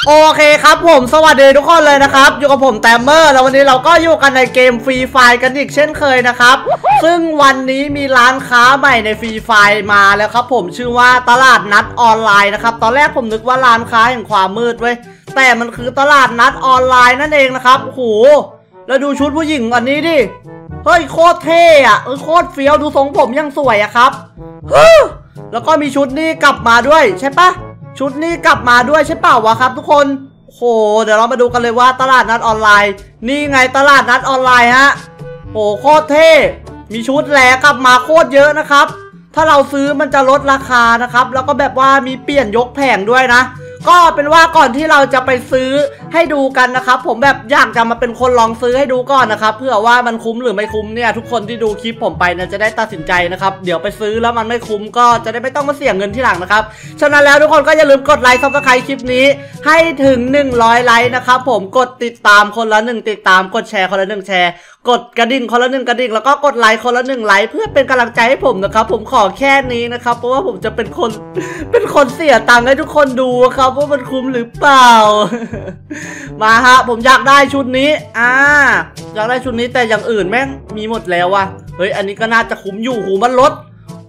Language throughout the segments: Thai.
โอเคครับผมสวัสดีทุกคนเลยนะครับอยู่กับผมแตมเมอร์แล้ววันนี้เราก็อยู่กันในเกมฟรีไฟกันอีกเช่นเคยนะครับซึ่งวันนี้มีร้านค้าใหม่ในฟรีไฟมาแล้วครับผมชื่อว่าตลาดนัดออนไลน์นะครับตอนแรกผมนึกว่าร้านค้าแห่งความมืดเว้ยแต่มันคือตลาดนัดออนไลน์นั่นเองนะครับโอ้โหแล้วดูชุดผู้หญิงอันนี้ดิเฮ้ยโคตรเท่อะโคตรเฟี้ยวดูทรงผมยังสวยอะครับแล้วก็มีชุดนี้กลับมาด้วยใช่ปะชุดนี้กลับมาด้วยใช่เปล่าวะครับทุกคนโหเดี๋ยวเรามาดูกันเลยว่าตลาดนัดออนไลน์นี่ไงตลาดนัดออนไลน์ฮะโหโคตรเท่มีชุดแหลกลับมาโคตรเยอะนะครับถ้าเราซื้อมันจะลดราคานะครับแล้วก็แบบว่ามีเปลี่ยนยกแผงด้วยนะก็เป็นว่าก่อนที่เราจะไปซื้อให้ดูกันนะครับผมแบบอยากจะมาเป็นคนลองซื้อให้ดูก่อนนะครับเพื่อว่ามันคุ้มหรือไม่คุ้มเนี่ยทุกคนที่ดูคลิปผมไปเนี่ยจะได้ตัดสินใจนะครับเดี๋ยวไปซื้อแล้วมันไม่คุ้มก็จะได้ไม่ต้องมาเสี่ยงเงินที่หลังนะครับฉะนั้นแล้วทุกคนก็อย่าลืมกดไลค์ซับสไครต์คลิปนี้ให้ถึง100ไลค์นะครับผมกดติดตามคนละ1ติดตามกดแชร์คนละ1แชร์กดกระดิ่งคนละ1กระดิ่งแล้วก็กดไลค์คนละ1ไลค์เพื่อเป็นกำลังใจให้ผมนะครับผมขอแค่นี้นะครับเพราะว่าผมจะเป็นคนเสียตังค์ให้ทุกคนดูครับว่ามันคุ้มหรือเปล่า มาฮะผมอยากได้ชุดนี้อยากได้ชุดนี้แต่อย่างอื่นแม่งมีหมดแล้วว่ะเฮ้ยอันนี้ก็น่าจะคุ้มอยู่หูมันลด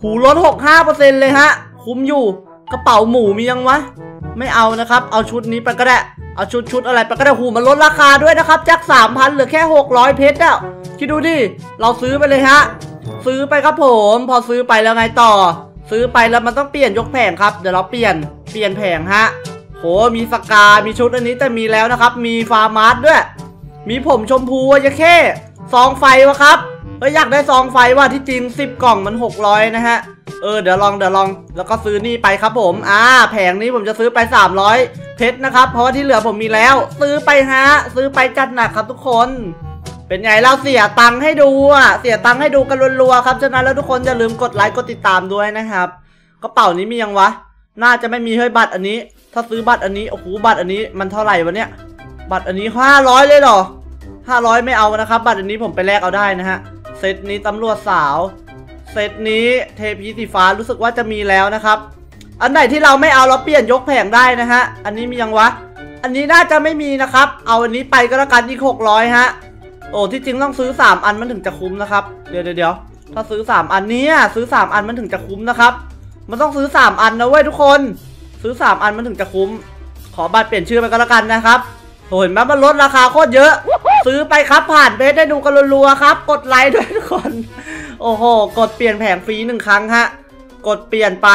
65%เลยฮะคุ้มอยู่กระเป๋าหมูมียังวะไม่เอานะครับเอาชุดนี้ไปก็ได้เอาชุดอะไรไปก็ได้หูมันลดราคาด้วยนะครับจาก 3,000 เหลือแค่600เพชรอ่ะคิดดูดิเราซื้อไปเลยฮะซื้อไปครับผมพอซื้อไปแล้วไงต่อซื้อไปแล้วมันต้องเปลี่ยนยกแผงครับเดี๋ยวเราเปลี่ยนแผงฮะโหมีสกามีชุดอันนี้แต่มีแล้วนะครับมีฟาร์มาร์ทด้วยมีผมชมพูยะเข้ซองไฟวะครับอยากได้ซองไฟว่ะที่จริง10กล่องมัน600นะฮะเดี๋ยวลองแล้วก็ซื้อนี่ไปครับผมแผงนี้ผมจะซื้อไป300เพชรนะครับเพราะว่าที่เหลือผมมีแล้วซื้อไปฮะซื้อไปจัดหนักครับทุกคนเป็นไงเราเสียตังค์ให้ดูเสียตังค์ให้ดูกันรัวๆครับฉะนั้นแล้วทุกคนอย่าลืมกดไลค์กดติดตามด้วยนะครับกระเป๋านี้มียังวะน่าจะไม่มีเฮ้ยบัตรอันนี้ถ้าซื้อบัตรอันนี้โอ้โหบัตรอันนี้มันเท่าไหร่วะเนี่ยบัตรอันนี้500เลยเหรอ500ไม่เอานะครับบัตรอันนี้ผมไปแลกเอาได้นะฮะเซตนี้ตำรวจสาวเซตนี้เทพีสีฟ้ารู้สึกว่าจะมีแล้วนะครับอันไหนที่เราไม่เอาเราเปลี่ยนยกแผงได้นะฮะอันนี้มียังวะอันนี้น่าจะไม่มีนะครับเอาอันนี้ไปก็แล้วกันอีก600ฮะโอ้ที่จริงต้องซื้อ3อันมันถึงจะคุ้มนะครับเดี๋ยวถ้าซื้อ3อันนี้ซื้อ3อันมันถึงจะคุ้มนะครับมันต้องซื้อ3อันนะเว้ยทุกคนซื้อ3อันมันถึงจะคุ้มขอบัตรเปลี่ยนชื่อไปก็แล้วกันนะครับเห็นไหมมันลดราคาโคตรเยอะซื้อไปครับผ่านเพจได้ดูกันรัวๆครับกดไลค์ด้วยทุกคนโอ้โหกดเปลี่ยนแผงฟรี1ครั้งฮะกดเปลี่ยนไป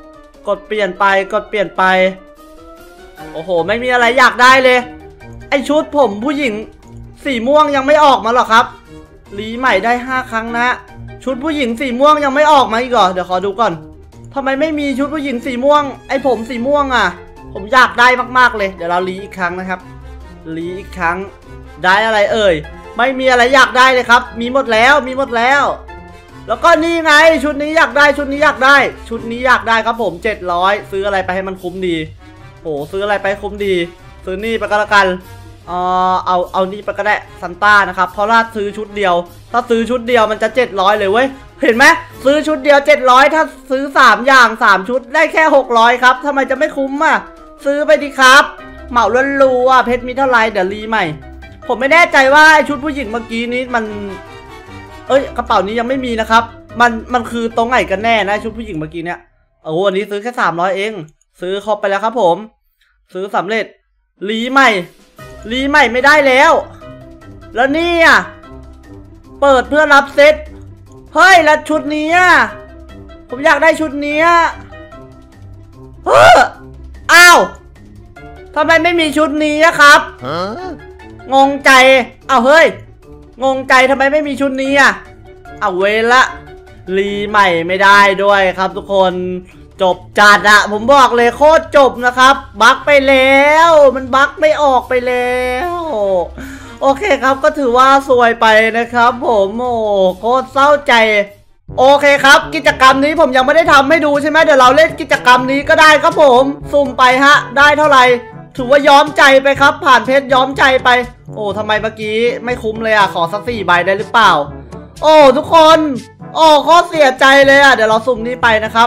โอ้โหไม่มีอะไรอยากได้เลยไอชุดผมผู้หญิงสีม่วงยังไม่ออกมาหรอครับรีใหม่ได้5ครั้งนะชุดผู้หญิงสีม่วงยังไม่ออกมาอีกเหรอเดี๋ยวขอดูก่อนทำไมไม่มีชุดผู้หญิงสีม่วงไอผมสีม่วงผมอยากได้มากๆเลยเดี๋ยวเรารีอีกครั้งนะครับรีอีกครั้งได้อะไรเอ่ยไม่มีอะไรอยากได้เลยครับมีหมดแล้วแล้วก็นี่ไงชุดนี้อยากได้ชุดนี้อยากได้ครับผม700ซื้ออะไรไปให้มันคุ้มดีโหซื้ออะไรไปคุ้มดีซื้อนี่ไปก็แล้วกันเอานี่ไปก็ได้ซันต้านะครับเพราะว่าซื้อชุดเดียวถ้าซื้อชุดเดียวมันจะ700เลยเว้ยเห็นไหมซื้อชุดเดียว700ถ้าซื้อ3อย่าง3ชุดได้แค่600ครับทำไมจะไม่คุ้มซื้อไปดีครับเหมาล้วนๆเพชรมีเท่าไรเดี๋ยวรีใหม่ผมไม่แน่ใจว่าชุดผู้หญิงเมื่อกี้นี้มันกระเป๋านี้ยังไม่มีนะครับมันคือตรงไหนกันแน่นะชุดผู้หญิงเมื่อกี้เนี่ยอันนี้ซื้อแค่300เองซื้อครบไปแล้วครับผมซื้อสำเร็จรีใหม่ไม่ได้แล้วนี่เปิดเพื่อรับเซตเฮ้ยแล้วชุดนี้ผมอยากได้ชุดนี้อ้าวทำไมไม่มีชุดนี้ครับงงใจเฮ้ยงงใจทำไมไม่มีชุดนี้เวละรีใหม่ไม่ได้ด้วยครับทุกคนจบจัดผมบอกเลยโคตรจบนะครับบั๊กไปแล้วมันบั๊กไม่ออกไปแล้วโอเคครับก็ถือว่าซวยไปนะครับผมโคตรเศร้าใจโอเคครับกิจกรรมนี้ผมยังไม่ได้ทำให้ดูใช่ไหมเดี๋ยวเราเล่นกิจกรรมนี้ก็ได้ครับผมสุ่มไปฮะได้เท่าไหร่ถือว่าย้อมใจไปครับผ่านเพชรย้อมใจไปทำไมเมื่อกี้ไม่คุ้มเลยขอสัก4ใบได้หรือเปล่าทุกคนโคตรเสียใจเลยเดี๋ยวเราสุ่มนี้ไปนะครับ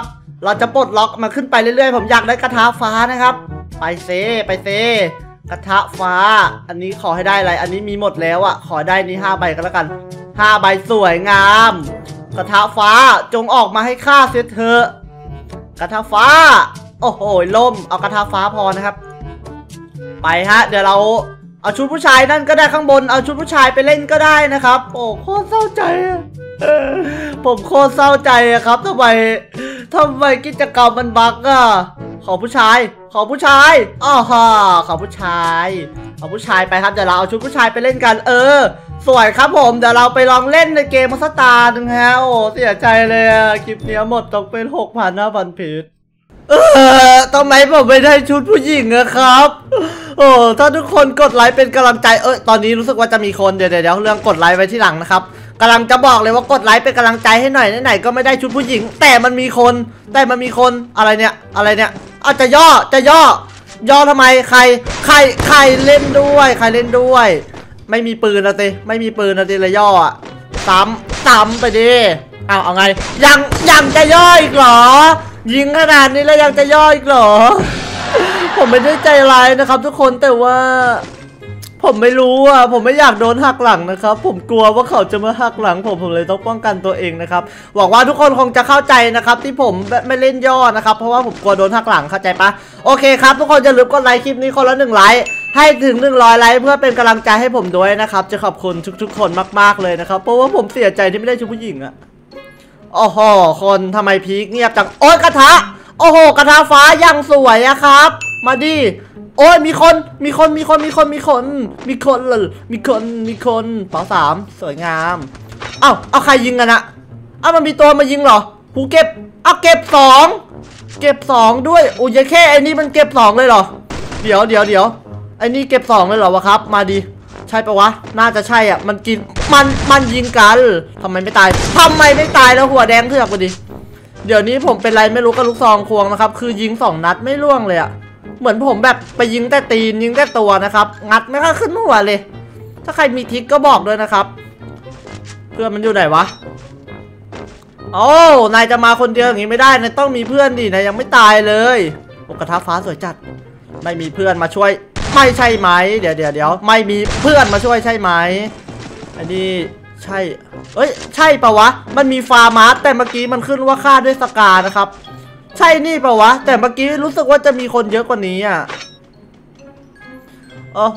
เราจะปลดล็อกมาขึ้นไปเรื่อยๆผมอยากได้กระทะฟ้านะครับไปเซกระทะฟ้าอันนี้ขอให้ได้อะไรอันนี้มีหมดแล้วอ่ะขอได้นี่5 ใบก็แล้วกัน5 ใบสวยงามกระทะฟ้าจงออกมาให้ข้าเสียเถอะกระทะฟ้าโอ้โหล่มเอากระทะฟ้าพอนะครับไปฮะเดี๋ยวเราเอาชุดผู้ชายนั่นก็ได้ข้างบนเอาชุดผู้ชายไปเล่นก็ได้นะครับโอ้โคตรเศร้าใจผมโคตรเศร้าใจครับทำไมกิจกรรมมันบั๊กอะขอผู้ชายอ้อฮ่าขอผู้ชายเอาผู้ชายไปครับเดี๋ยวเราเอาชุดผู้ชายไปเล่นกันสวยครับผมเดี๋ยวเราไปลองเล่นในเกมมาสตาร์นึงฮะโอ้เสียใจเลยคลิปนี้หมดตกเป็น 6,000-5,000 เพจทำไมผมไม่ได้ชุดผู้หญิงอะครับโอ้ถ้าทุกคนกดไลค์เป็นกำลังใจตอนนี้รู้สึกว่าจะมีคนเดี๋ยวเรื่องกดไลค์ไว้ที่หลังนะครับกำลังจะบอกเลยว่ากดไลค์เป็นกำลังใจให้หน่อยไหนๆก็ไม่ได้ชุดผู้หญิงแต่มันมีคนอะไรเนี่ยเอาจะย่อทำไมใครเล่นด้วยไม่มีปืนนะสิไม่มีปืนนะสิเลยย่ออะซ้ำไปดิเอาไงยังจะย่ออีกเหรอยิงขนาดนี้แล้วยังจะย่ออีกเหรอผมไม่ได้ใจร้ายนะครับทุกคนแต่ว่าผมไม่รู้ผมไม่อยากโดนหักหลังนะครับผมกลัวว่าเขาจะมาหักหลังผมเลยต้องป้องกันตัวเองนะครับหวังว่าทุกคนคงจะเข้าใจนะครับที่ผมไม่เล่นย่อนะครับเพราะว่าผมกลัวโดนหักหลังเข้าใจปะโอเคครับทุกคนอย่าลืมกดไลค์คลิปนี้คนละ1 ไลค์ให้ถึง100 ไลค์เพื่อเป็นกำลังใจให้ผมด้วยนะครับจะขอบคุณทุกๆคนมากๆเลยนะครับเพราะว่าผมเสียใจที่ไม่ได้ชุดผู้หญิงอะโอ้โหคนทำไมพีคเงียบจังโอ๊ยกระทะโอ้โหกระทะฟ้ายังสวยอะครับมาดิโอ้ยมีคนเป๋า3สวยงามเอาใครยิงกันอะมันมีตัวมายิงเหรอหูเก็บเก็บ2ด้วยโอ้ยแค่ไอ้นี่มันเก็บ2เลยเหรอเดี๋ยวไอ้นี่เก็บ2เลยเหรอวะครับมาดิใช่ปะวะน่าจะใช่อ่ะมันกินมันยิงกันทำไมไม่ตายแล้วหัวแดงเถือกไปดิเดี๋ยวนี้ผมเป็นไรไม่รู้กับลูกซองควงนะครับคือยิง2 นัดไม่ล่วงเลยอ่ะเหมือนผมแบบไปยิงแต่ตีนยิงแต่ตัวนะครับงัดไม่ค่อยขึ้นหัวเลยถ้าใครมีทริคก็บอกด้วยนะครับเพื่อนมันอยู่ไหนวะโอ้นายจะมาคนเดียวอย่างนี้ไม่ได้นายต้องมีเพื่อนดินายยังไม่ตายเลยกระทะฟ้าสวยจัดไม่มีเพื่อนมาช่วยไม่ใช่ไหมเดี๋ยวไม่มีเพื่อนมาช่วยใช่ไหมอันนี้ใช่ใช่ปะวะมันมีฟาร์มาร์แต่เมื่อกี้มันขึ้นว่าฆ่าด้วยสกานะครับใช่นี่ปะวะแต่เมื่อกี้รู้สึกว่าจะมีคนเยอะกว่านี้อ่ะโอ้โห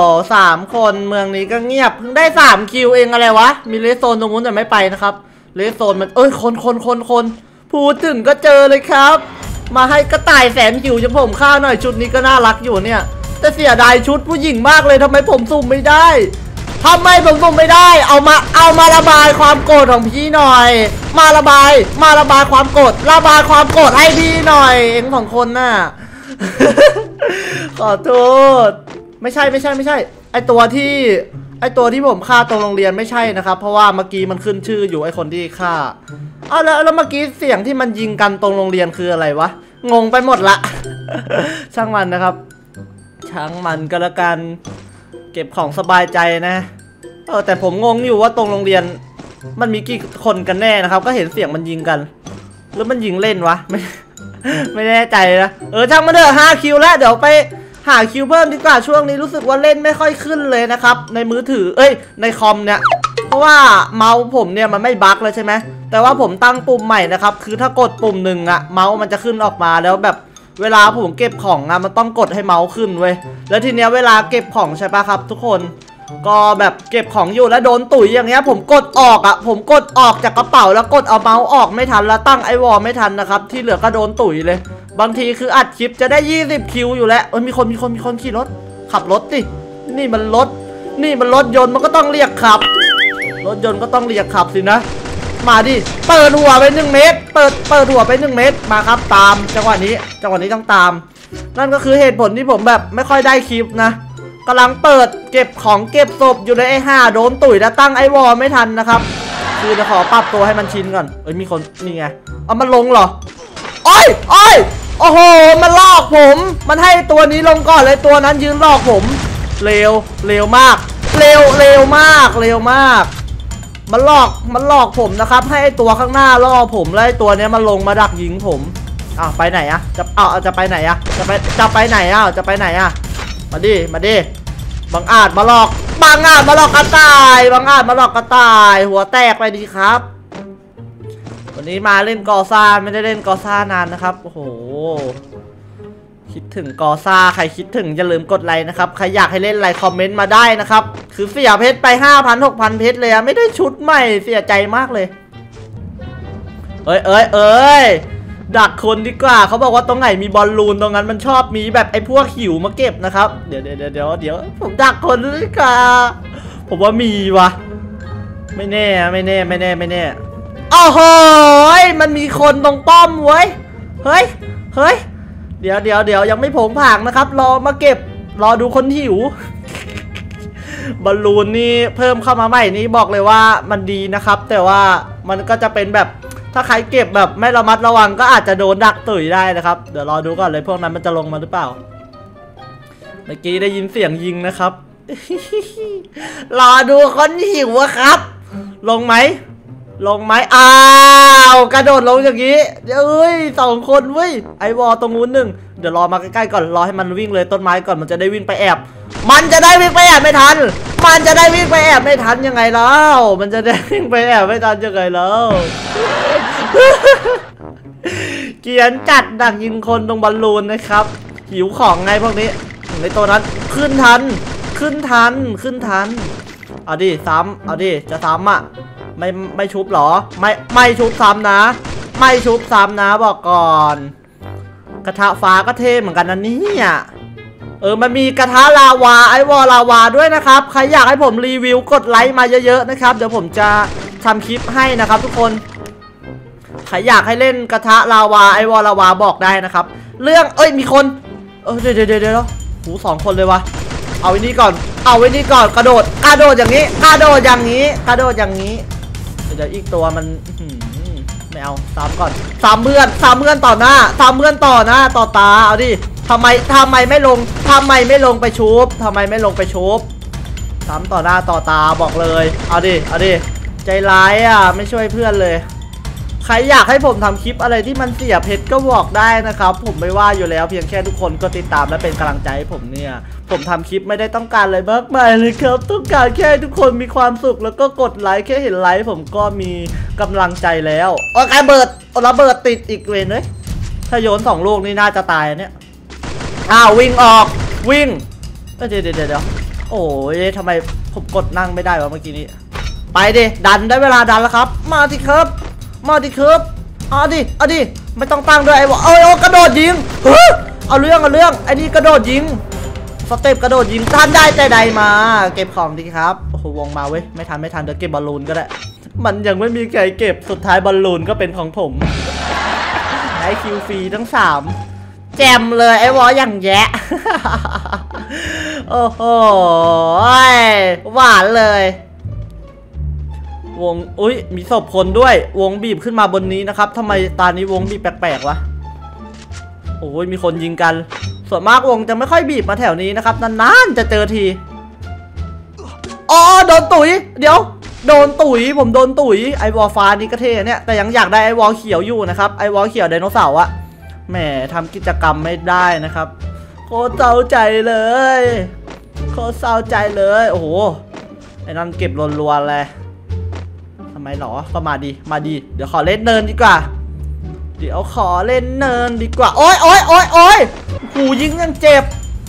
3 คนเมืองนี้ก็เงียบเพิ่งได้3 คิวเองอะไรวะมีเลสโซนตรงนู้นแต่ไม่ไปนะครับเลสโซนมันคนพูดถึงก็เจอเลยครับมาให้กระต่ายแสนหิวจะผมฆ่าหน่อยชุดนี้ก็น่ารักอยู่เนี่ยแต่เสียดายชุดผู้หญิงมากเลยทำไมผมสุ่มไม่ได้เอามาระบายความโกรธของพี่หน่อยมาระบายความโกรธให้พี่หน่อยเอง2 คนน่ะ ขอโทษไม่ใช่ไอตัวที่ผมฆ่าตรงโรงเรียนไม่ใช่นะครับเพราะว่าเมื่อกี้มันขึ้นชื่ออยู่ไอคนที่ฆ่าแล้วเมื่อกี้เสียงที่มันยิงกันตรงโรงเรียนคืออะไรวะงงไปหมดละ ช่างมันนะครับช่างมันก็แล้วกันเก็บของสบายใจนะแต่ผมงงอยู่ว่าตรงโรงเรียนมันมีกี่คนกันแน่นะครับก็เห็นเสียงมันยิงกันหรือมันยิงเล่นวะไม่แน่ใจนะช่างมันเถอะ5 คิวแล้วเดี๋ยวไปหาคิวเพิ่มดีกว่าช่วงนี้รู้สึกว่าเล่นไม่ค่อยขึ้นเลยนะครับในมือถือในคอมเนี่ยเพราะว่าเมาส์ผมเนี่ยมันไม่บั๊กเลยใช่ไหมแต่ว่าผมตั้งปุ่มใหม่นะครับคือถ้ากดปุ่ม1อะเมาส์มันจะขึ้นออกมาแล้วแบบเวลาผมเก็บของมันต้องกดให้เมาส์ขึ้นเว้ยแล้วทีเนี้ยเวลาเก็บของใช่ปะครับทุกคนก็แบบเก็บของอยู่แล้วโดนตุ๋ยอย่างเงี้ยผมกดออกจากกระเป๋าแล้วกดเอาเมาส์ออกไม่ทันแล้วตั้งไอวอลไม่ทันนะครับที่เหลือก็โดนตุ๋ยเลยบางทีคืออัดคลิปจะได้20 คิวอยู่แล้วมีคนขี่รถขับรถดินี่มันรถยนต์มันก็ต้องเรียกขับรถยนต์ก็ต้องเรียกขับสินะมาดิเปิดหัวไป1 เมตรเปิดหัวไป1 เมตรมาครับตามจังหวะนี้ต้องตามนั่นก็คือเหตุผลที่ผมแบบไม่ค่อยได้คลิปนะกำลังเปิดเก็บของเก็บศพอยู่ในไอ้5โดนตุ๋ยแล้วตั้งไอ้วอลไม่ทันนะครับคือจะขอปรับตัวให้มันชินก่อนมีคนนี่ไงมันลงเหรอโอ้โหมันลอกผมมันให้ตัวนี้ลงก่อนเลยตัวนั้นยืนลอกผมเร็วมากมันหลอกผมนะครับให้ตัวข้างหน้าล่อผมแล้วตัวนี้มาลงมาดักยิงผมไปไหนอะจะไปไหนอะจะไปไหนอะจะไปไหนอะมาดิบังอาจมาหลอกกระต่ายหัวแตกไปดีครับวันนี้มาเล่นกอซ่าไม่ได้เล่นกอซ่านานนะครับโอ้โหคิดถึงกอซ่าใครคิดถึงอย่าลืมกดไลค์นะครับใครอยากให้เล่นไลค์คอมเมนต์มาได้นะครับคือเสียเพชรไป 5,000 6,000 เพชรเลยอะไม่ได้ชุดใหม่เสียใจมากเลยเอ้ยดักคนดีกว่าเขาบอกว่าตรงไหนมีบอลลูนตรงนั้นมันชอบมีแบบไอ้พวกหิวมาเก็บนะครับเดี๋ยวผมดักคนดีกว่าผมว่ามีวะไม่แน่โอ้โหมันมีคนตรงป้อมเว้ยเฮ้ยเดี๋ยวยังไม่ผงผางนะครับรอมาเก็บรอดูคนหิวบอลลูนนี่เพิ่มเข้ามาใหม่นี่บอกเลยว่ามันดีนะครับแต่ว่ามันก็จะเป็นแบบถ้าใครเก็บแบบไม่ระมัดระวังก็อาจจะโดนดักตุ๋ยได้นะครับเดี๋ยวรอดูก่อนเลยพวกนั้นมันจะลงมาหรือเปล่าเมื่อกี้ได้ยินเสียงยิงนะครับ รอดูคนหิวครับลงไหมอ้าวกระโดดลงอย่างนี้2 คนเว้ยไอวอลตรงนู้น1เดี๋ยวรอมาใกล้ๆก่อนรอให้มันวิ่งเลยต้นไม้ก่อนมันจะได้วิ่งไปแอบไม่ทันยังไงแล้วมันจะได้วิ่งไปแอบไม่ทันยังไงแล้วเกียนจัดดักยิงคนตรงบอลลูนนะครับหิวของไงพวกนี้ในตัวนั้นขึ้นทันเอาดิซ้ำเอาดิจะซ้ำอ่ะไม่ชุบหรอไม่ชุบซ้ำนะบอกก่อนกระทะฟ้าก็เท่เหมือนกันนะเนี่ยมันมีกระทะลาวาไอวอลลาวาด้วยนะครับใครอยากให้ผมรีวิวกดไลค์มาเยอะๆนะครับเดี๋ยวผมจะทำคลิปให้นะครับทุกคนใครอยากให้เล่นกระทะลาวาไอวอลลาวาบอกได้นะครับเรื่องมีคนเดี๋ยวหู2 คนเลยวะเอาไว้นี่ก่อนกระโดดอย่างนี้เดี๋ยวอีกตัวมันไม่เอาซ้ำก่อนซ้ำเพื่อนต่อหน้าต่อตาเอาดิทำไมไม่ลงไปชุบซ้ำต่อหน้าต่อตาบอกเลยเอาดิใจร้ายอ่ะไม่ช่วยเพื่อนเลยใครอยากให้ผมทำคลิปอะไรที่มันเสียเพชรก็บอกได้นะครับผมไม่ว่าอยู่แล้วเพียงแค่ทุกคนก็ติดตามและเป็นกำลังใจให้ผมเนี่ยผมทำคลิปไม่ได้ต้องการอะไรมากมายเลยครับต้องการแค่ทุกคนมีความสุขแล้วก็กดไลค์แค่เห็นไลค์ผมก็มีกำลังใจแล้วระเบิดติดอีกเว้ยเฮ้ยถ้าโยน2 ลูกนี่น่าจะตายเนี่ยวิ่งเดี๋ยวโอ้ยทำไมผมกดนั่งไม่ได้วะเมื่อกี้นี้ไปดิดันได้เวลาดันแล้วครับมาดิครับเอาดิไม่ต้องตั้งด้วยไอ้วะกระโดดยิงเอาเรื่องไอ้นี่กระโดดยิงสเต็ปกระโดดยิงท่านได้ใจใดมาเก็บของดีครับโอ้โหวงมาเว้ยไม่ทันเดี๋ยวเก็บบอลลูนก็ได้มันยังไม่มีใครเก็บสุดท้ายบอลลูนก็เป็นของผมได้คิวฟรีทั้ง3แจมเลยไอ้วออย่างแยะ โอ้โหหวานเลยวงมีศพคนด้วยวงบีบขึ้นมาบนนี้นะครับทำไมตานี้วงบีบแปลกๆวะโอ้ยมีคนยิงกันส่วนมากวงจะไม่ค่อยบีบมาแถวนี้นะครับนานๆจะเจอทีโดนตุ๋ยเดี๋ยวผมโดนตุ๋ยไอวอลฟ้านี่ก็เท่เนี่ยแต่ยังอยากได้ไอวอลเขียวอยู่นะครับไอวอลเขียวไดโนเสาร์อะแหมทำกิจกรรมไม่ได้นะครับโคตรเศร้าใจเลยโอ้โหไอ้นั่นเก็บรัวๆเลยทำไมหรอก็มาดีเดี๋ยวขอเล่นเนินดีกว่าโอ้ยหูยิงยังเจ็บ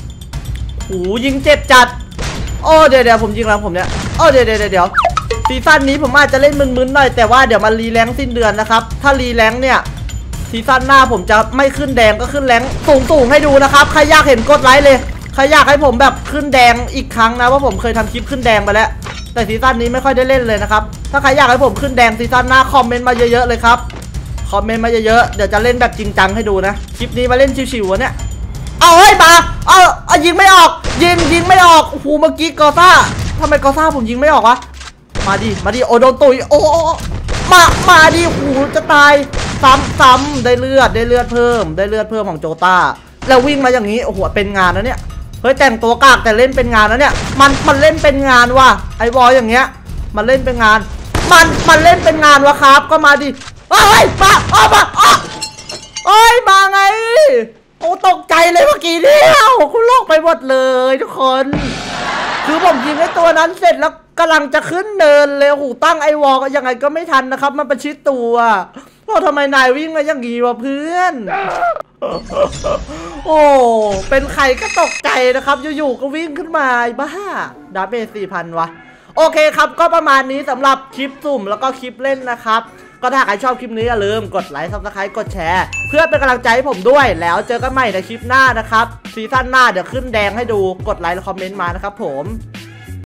จัดเดี๋ยวผมยิงแล้วผมเนี่ยเดี๋ยวซีซั่นนี้ผมอาจจะเล่นมึนๆหน่อยแต่ว่าเดี๋ยวมันรีแรงสิ้นเดือนนะครับถ้ารีแรงเนี่ยซีซั่นหน้าผมจะไม่ขึ้นแดงก็ขึ้นแรงสูงให้ดูนะครับใครอยากเห็นกดไลค์เลยใครอยากให้ผมแบบขึ้นแดงอีกครั้งนะว่าผมเคยทำคลิปขึ้นแดงไปแล้วแต่ซีซั่นนี้ไม่ค่อยได้เล่นเลยนะครับถ้าใครอยากให้ผมขึ้นแดงซีซั่นหน้าคอมเมนต์มาเยอะๆเลยครับเดี๋ยวจะเล่นแบบจริงจังให้ดูนะคลิปนี้มาเล่นชิวๆเนี่ยมายิงไม่ออกยิงไม่ออกโอ้โหเมื่อกี้กอซ่าทำไมกอซ่าผมยิงไม่ออกวะมาดิโดนตุยมาดิโอ้โหจะตายซ้ำได้เลือดเพิ่มของโจต้าแล้ววิ่งมาอย่างนี้โอ้โหเป็นงานนะเนี่ยเฮ้ยแต่งตัวกากแต่เล่นเป็นงานนะเนี่ยมันเล่นเป็นงานว่ะไอ้บอลอย่างเงี้ยมันเล่นเป็นงานมันเล่นเป็นงานวะครับก็มาดิมาโอ้ยมาไงโอ้ตกใจเลยเมื่อกี้เนี่ยคุณโลกไปหมดเลยทุกคนคือผมยิงไอ้ตัวนั้นเสร็จแล้วกำลังจะขึ้นเนินเลยโอ้โหตั้งไอวอลก็ยังไงก็ไม่ทันนะครับมันประชิดตัวโอ้ทำไมนายวิ่งมาอย่างงี้วะเพื่อนโอ้เป็นใครก็ตกใจนะครับอยู่ๆก็วิ่งขึ้นมาบ้าดาเมจ4,000วะโอเคครับก็ประมาณนี้สำหรับคลิปสุ่มแล้วก็คลิปเล่นนะครับก็ถ้าใครชอบคลิปนี้อย่าลืมกดไลค์ Subscribe กดแชร์เพื่อเป็นกำลังใจให้ผมด้วยแล้วเจอกันใหม่ในคลิปหน้านะครับซีซั่นหน้าเดี๋ยวขึ้นแดงให้ดูกดไลค์และคอมเมนต์มานะครับผม